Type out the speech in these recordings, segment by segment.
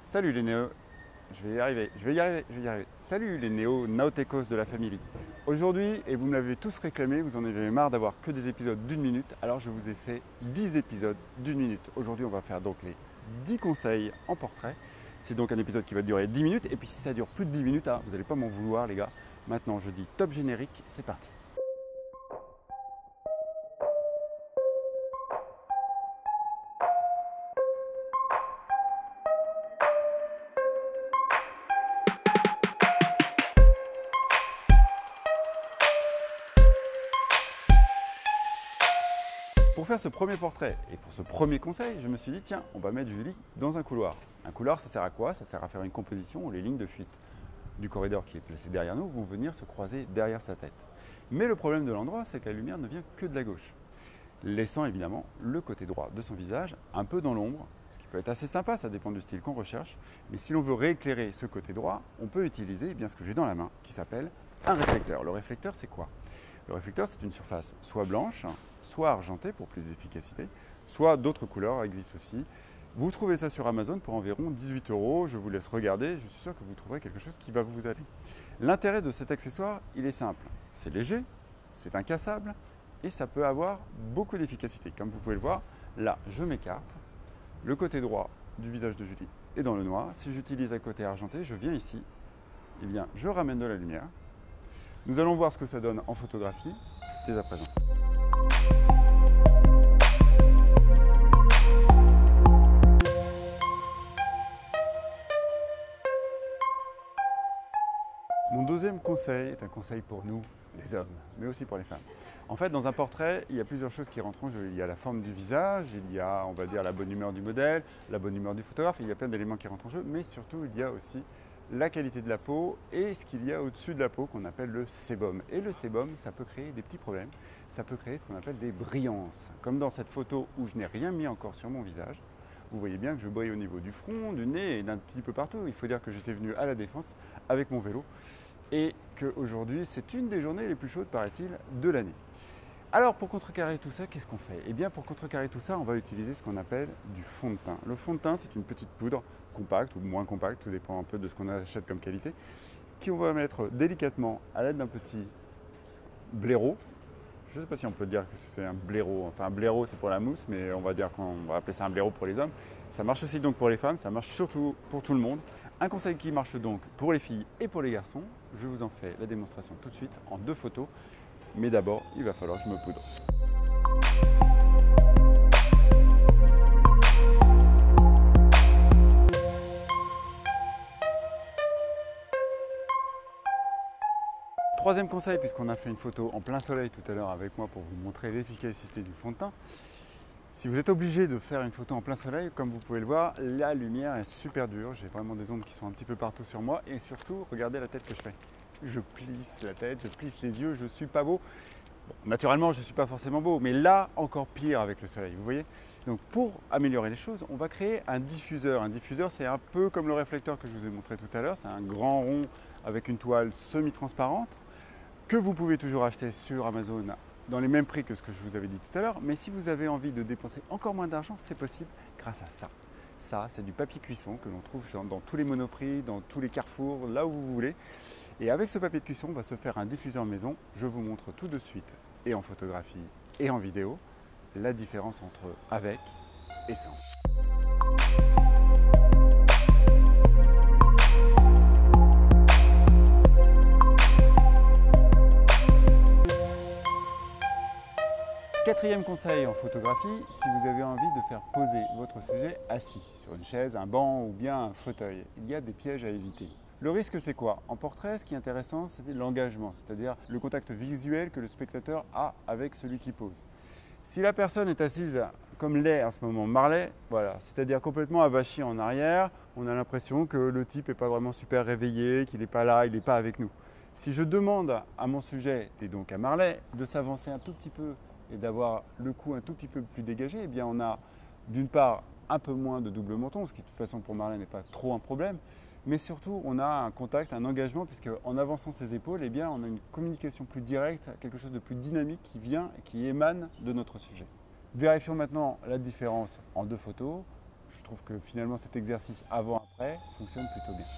Salut les néo... Je vais y arriver, je vais y arriver. Salut les néo-nautecos de la famille. Aujourd'hui, et vous me l'avez tous réclamé, vous en avez marre d'avoir que des épisodes d'une minute, alors je vous ai fait 10 épisodes d'une minute. Aujourd'hui, on va faire donc les 10 conseils en portrait. C'est donc un épisode qui va durer 10 minutes, et puis si ça dure plus de 10 minutes, vous n'allez pas m'en vouloir les gars. Maintenant, je dis top générique, c'est parti. Pour faire ce premier portrait et pour ce premier conseil, je me suis dit tiens, on va mettre Julie dans un couloir. Un couloir, ça sert à quoi? Ça sert à faire une composition où les lignes de fuite du corridor qui est placé derrière nous vont venir se croiser derrière sa tête. Mais le problème de l'endroit, c'est que la lumière ne vient que de la gauche, laissant évidemment le côté droit de son visage un peu dans l'ombre, ce qui peut être assez sympa, ça dépend du style qu'on recherche. Mais si l'on veut rééclairer ce côté droit, on peut utiliser ce que j'ai dans la main, qui s'appelle un réflecteur. Le réflecteur, c'est quoi? Le réflecteur, c'est une surface soit blanche, soit argentée pour plus d'efficacité, soit d'autres couleurs existent aussi. Vous trouvez ça sur Amazon pour environ 18 €. Je vous laisse regarder, je suis sûr que vous trouverez quelque chose qui va vous aller. L'intérêt de cet accessoire, il est simple. C'est léger, c'est incassable et ça peut avoir beaucoup d'efficacité. Comme vous pouvez le voir, là, je m'écarte. Le côté droit du visage de Julie est dans le noir. Si j'utilise un côté argenté, je viens ici, je ramène de la lumière. Nous allons voir ce que ça donne en photographie dès à présent. Mon deuxième conseil est un conseil pour nous, les hommes, mais aussi pour les femmes. En fait, dans un portrait, il y a plusieurs choses qui rentrent en jeu. Il y a la forme du visage, il y a, on va dire, la bonne humeur du modèle, la bonne humeur du photographe, il y a plein d'éléments qui rentrent en jeu, mais surtout, il y a aussi la qualité de la peau et ce qu'il y a au-dessus de la peau qu'on appelle le sébum. Et le sébum, ça peut créer des petits problèmes, ça peut créer ce qu'on appelle des brillances. Comme dans cette photo où je n'ai rien mis encore sur mon visage, vous voyez bien que je brille au niveau du front, du nez et d'un petit peu partout. Il faut dire que j'étais venu à la Défense avec mon vélo et qu'aujourd'hui, c'est une des journées les plus chaudes, paraît-il, de l'année. Alors pour contrecarrer tout ça, qu'est-ce qu'on fait? Eh bien pour contrecarrer tout ça, on va utiliser ce qu'on appelle du fond de teint. Le fond de teint, c'est une petite poudre compacte ou moins compacte, tout dépend un peu de ce qu'on achète comme qualité, qu'on va mettre délicatement à l'aide d'un petit blaireau. Je ne sais pas si on peut dire que c'est un blaireau, enfin un blaireau c'est pour la mousse, mais on va dire qu'on va appeler ça un blaireau pour les hommes. Ça marche aussi donc pour les femmes, ça marche surtout pour tout le monde. Un conseil qui marche donc pour les filles et pour les garçons, je vous en fais la démonstration tout de suite en 2 photos. Mais d'abord, il va falloir que je me poudre. Troisième conseil, puisqu'on a fait une photo en plein soleil tout à l'heure avec moi pour vous montrer l'efficacité du fond de teint. Si vous êtes obligé de faire une photo en plein soleil, comme vous pouvez le voir, la lumière est super dure. J'ai vraiment des ombres qui sont un petit peu partout sur moi. Et surtout, regardez la tête que je fais. Je plisse la tête, je plisse les yeux, je ne suis pas beau. Bon, naturellement, je ne suis pas forcément beau, mais là, encore pire avec le soleil, vous voyez. Donc pour améliorer les choses, on va créer un diffuseur. Un diffuseur, c'est un peu comme le réflecteur que je vous ai montré tout à l'heure. C'est un grand rond avec une toile semi-transparente que vous pouvez toujours acheter sur Amazon dans les mêmes prix que ce que je vous avais dit tout à l'heure. Mais si vous avez envie de dépenser encore moins d'argent, c'est possible grâce à ça. Ça, c'est du papier cuisson que l'on trouve dans tous les Monoprix, dans tous les carrefours, là où vous voulez. Et avec ce papier de cuisson, on va se faire un diffuseur maison. Je vous montre tout de suite, et en photographie et en vidéo, la différence entre avec et sans. Quatrième conseil en photographie, si vous avez envie de faire poser votre sujet assis sur une chaise, un banc ou bien un fauteuil, il y a des pièges à éviter. Le risque, c'est quoi? En portrait, ce qui est intéressant, c'est l'engagement, c'est-à-dire le contact visuel que le spectateur a avec celui qui pose. Si la personne est assise comme l'est en ce moment Marley, voilà, c'est-à-dire complètement avachie en arrière, on a l'impression que le type n'est pas vraiment super réveillé, qu'il n'est pas là, il n'est pas avec nous. Si je demande à mon sujet, et donc à Marley, de s'avancer un tout petit peu et d'avoir le cou un tout petit peu plus dégagé, eh bien on a d'une part un peu moins de double menton, ce qui de toute façon pour Marley n'est pas trop un problème, mais surtout on a un contact, un engagement, puisque en avançant ses épaules, eh bien, on a une communication plus directe, quelque chose de plus dynamique qui vient et qui émane de notre sujet. Vérifions maintenant la différence en 2 photos. Je trouve que finalement cet exercice avant-après fonctionne plutôt bien.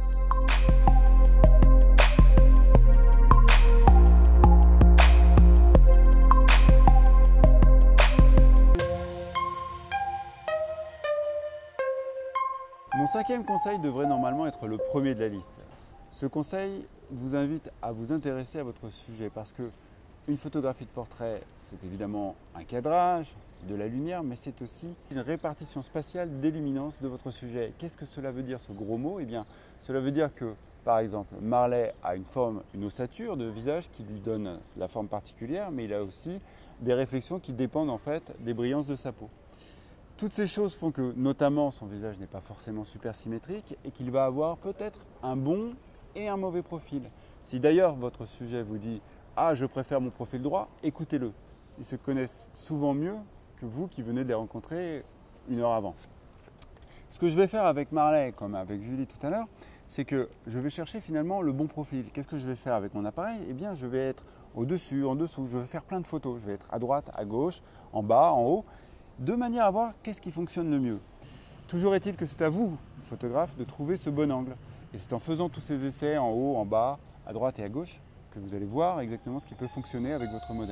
Mon cinquième conseil devrait normalement être le premier de la liste. Ce conseil vous invite à vous intéresser à votre sujet parce que une photographie de portrait, c'est évidemment un cadrage, de la lumière, mais c'est aussi une répartition spatiale des luminances de votre sujet. Qu'est-ce que cela veut dire ce gros mot? Eh bien, cela veut dire que, par exemple, Marley a une ossature de visage qui lui donne la forme particulière, mais il a aussi des réflexions qui dépendent en fait des brillances de sa peau. Toutes ces choses font que, notamment, son visage n'est pas forcément super symétrique et qu'il va avoir peut-être un bon et un mauvais profil. Si d'ailleurs votre sujet vous dit « Ah, je préfère mon profil droit », écoutez-le. Ils se connaissent souvent mieux que vous qui venez de les rencontrer une heure avant. Ce que je vais faire avec Marley, comme avec Julie tout à l'heure, c'est que je vais chercher finalement le bon profil. Qu'est-ce que je vais faire avec mon appareil? Eh bien, je vais être au-dessus, en dessous, je vais faire plein de photos. Je vais être à droite, à gauche, en bas, en haut, de manière à voir qu'est-ce qui fonctionne le mieux. Toujours est-il que c'est à vous, photographe, de trouver ce bon angle. Et c'est en faisant tous ces essais en haut, en bas, à droite et à gauche que vous allez voir exactement ce qui peut fonctionner avec votre modèle.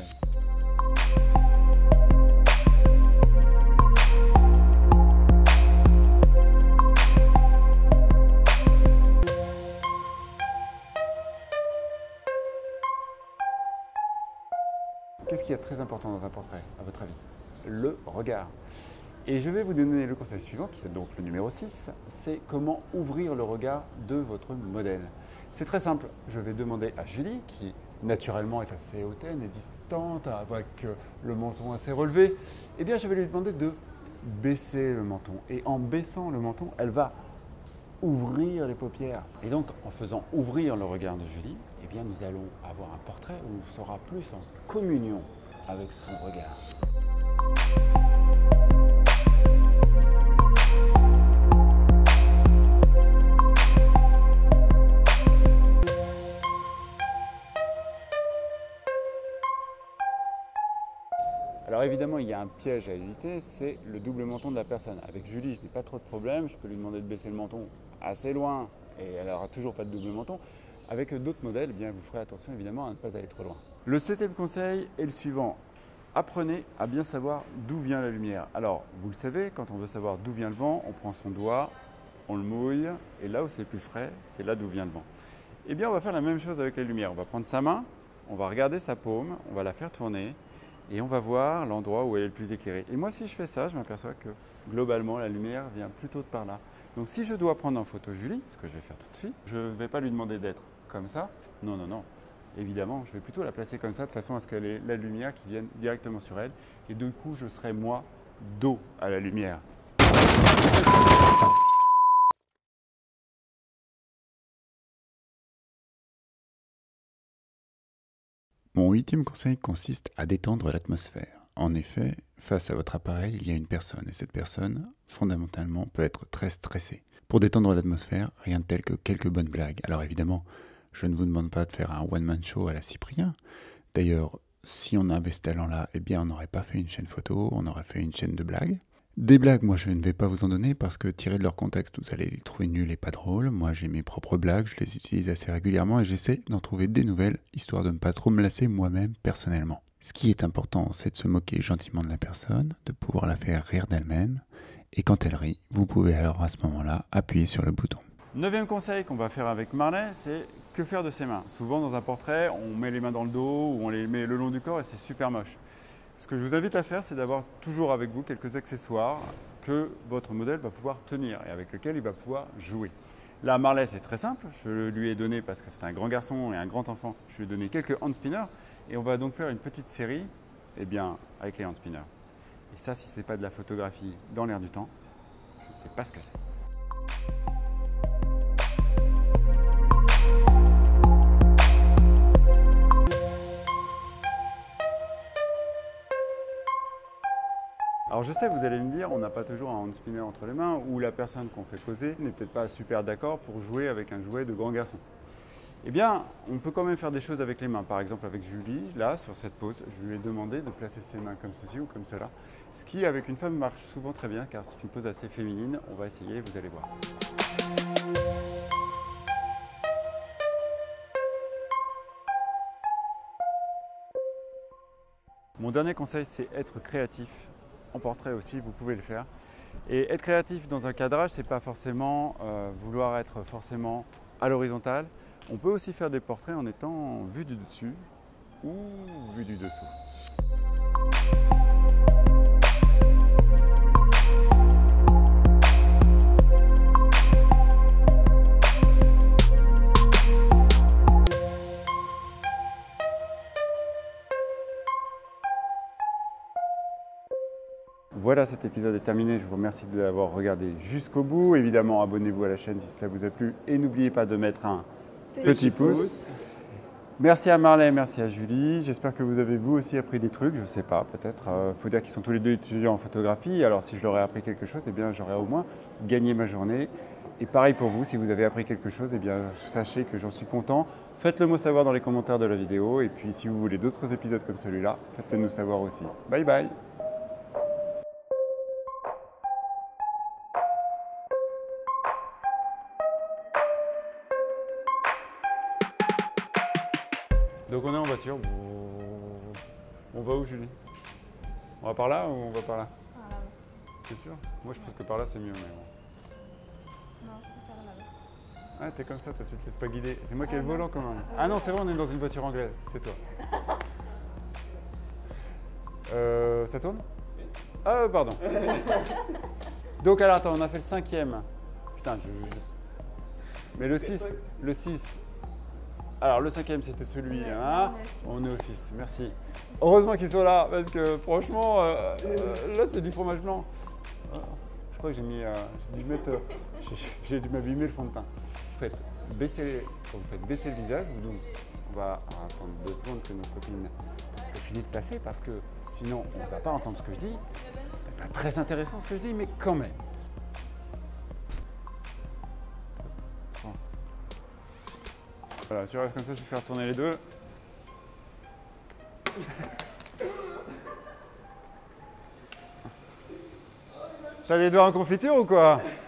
Qu'est-ce qui est très important dans un portrait, à votre avis? Le regard. Et je vais vous donner le conseil suivant, qui est donc le numéro 6, c'est comment ouvrir le regard de votre modèle. C'est très simple, je vais demander à Julie, qui naturellement est assez hautaine et distante, avec le menton assez relevé, eh bien je vais lui demander de baisser le menton. Et en baissant le menton, elle va ouvrir les paupières. Et donc en faisant ouvrir le regard de Julie, eh bien nous allons avoir un portrait où on sera plus en communion avec son regard. Alors évidemment, il y a un piège à éviter, c'est le double menton de la personne. Avec Julie, je n'ai pas trop de problème, je peux lui demander de baisser le menton assez loin et elle n'aura toujours pas de double menton. Avec d'autres modèles, eh bien, vous ferez attention évidemment à ne pas aller trop loin. Le septième conseil est le suivant. Apprenez à bien savoir d'où vient la lumière. Alors, vous le savez, quand on veut savoir d'où vient le vent, on prend son doigt, on le mouille, et là où c'est plus frais, c'est là d'où vient le vent. Eh bien, on va faire la même chose avec la lumière. On va prendre sa main, on va regarder sa paume, on va la faire tourner, et on va voir l'endroit où elle est le plus éclairée. Et moi, si je fais ça, je m'aperçois que globalement, la lumière vient plutôt de par là. Donc, si je dois prendre en photo Julie, ce que je vais faire tout de suite, je ne vais pas lui demander d'être comme ça. Non, non, non. Évidemment, je vais plutôt la placer comme ça, de façon à ce qu'elle ait la lumière qui vienne directement sur elle. Et du coup, je serai moi dos à la lumière. Mon huitième conseil consiste à détendre l'atmosphère. En effet, face à votre appareil, il y a une personne et cette personne, fondamentalement, peut être très stressée. Pour détendre l'atmosphère, rien de tel que quelques bonnes blagues. Alors évidemment, je ne vous demande pas de faire un one-man show à la Cyprien. D'ailleurs, si on avait ce talent-là, eh bien on n'aurait pas fait une chaîne photo, on aurait fait une chaîne de blagues. Des blagues, moi je ne vais pas vous en donner parce que tirées de leur contexte, vous allez les trouver nulles et pas drôles. Moi j'ai mes propres blagues, je les utilise assez régulièrement et j'essaie d'en trouver des nouvelles, histoire de ne pas trop me lasser moi-même personnellement. Ce qui est important, c'est de se moquer gentiment de la personne, de pouvoir la faire rire d'elle-même. Et quand elle rit, vous pouvez alors à ce moment-là appuyer sur le bouton. Neuvième conseil qu'on va faire avec Marley, c'est que faire de ses mains. Souvent dans un portrait, on met les mains dans le dos ou on les met le long du corps et c'est super moche. Ce que je vous invite à faire, c'est d'avoir toujours avec vous quelques accessoires que votre modèle va pouvoir tenir et avec lesquels il va pouvoir jouer. Là, Marley, c'est très simple. Je lui ai donné, parce que c'est un grand garçon et un grand enfant, je lui ai donné quelques hand spinners et on va donc faire une petite série avec les hand spinners. Et ça, si ce n'est pas de la photographie dans l'air du temps, je ne sais pas ce que c'est. Alors je sais, vous allez me dire, on n'a pas toujours un hand spinner entre les mains ou la personne qu'on fait poser n'est peut-être pas super d'accord pour jouer avec un jouet de grand garçon. Eh bien, on peut quand même faire des choses avec les mains. Par exemple, avec Julie, là, sur cette pose, je lui ai demandé de placer ses mains comme ceci ou comme cela. Ce qui, avec une femme, marche souvent très bien, car c'est une pose assez féminine. On va essayer, vous allez voir. Mon dernier conseil, c'est être créatif. En portrait aussi, vous pouvez le faire. Et être créatif dans un cadrage, c'est pas forcément vouloir être forcément à l'horizontale. On peut aussi faire des portraits en étant vu du dessus ou vu du dessous. Voilà, cet épisode est terminé. Je vous remercie de l'avoir regardé jusqu'au bout. Évidemment, abonnez-vous à la chaîne si cela vous a plu et n'oubliez pas de mettre un petit pouce. Merci à Marley, merci à Julie. J'espère que vous avez vous aussi appris des trucs. Je ne sais pas, peut-être. Il faut dire qu'ils sont tous les deux étudiants en photographie. Alors si je leur ai appris quelque chose, eh bien j'aurais au moins gagné ma journée. Et pareil pour vous, si vous avez appris quelque chose, eh bien sachez que j'en suis content. Faites-le moi savoir dans les commentaires de la vidéo. Et puis si vous voulez d'autres épisodes comme celui-là, faites-le nous savoir aussi. Bye bye. Donc on est en voiture. On va où, Julie? On va par là ou on va par là? Par là-bas. C'est sûr? Moi je pense que par là c'est mieux. Mais bon. Non, je préfère là-bas. Ah, t'es comme ça, toi tu te laisses pas guider. C'est moi qui ai le volant quand même. Ah non, c'est vrai, on est dans une voiture anglaise. C'est toi. Ça tourne? Ah, pardon. Donc alors attends, on a fait le 5e. Putain, Mais le 6. Le 6. Alors le 5e c'était celui, hein. On est au 6, merci. Heureusement qu'ils sont là, parce que franchement, là c'est du fromage blanc. Je crois que j'ai dû m'abîmer le fond de teint. Quand vous faites baisser le visage, donc on va attendre 2 secondes que notre copine ait fini de passer, parce que sinon on ne va pas entendre ce que je dis. Ce n'est pas très intéressant ce que je dis, mais quand même. Voilà, tu restes comme ça, je vais faire tourner les deux. T'as des doigts en confiture ou quoi?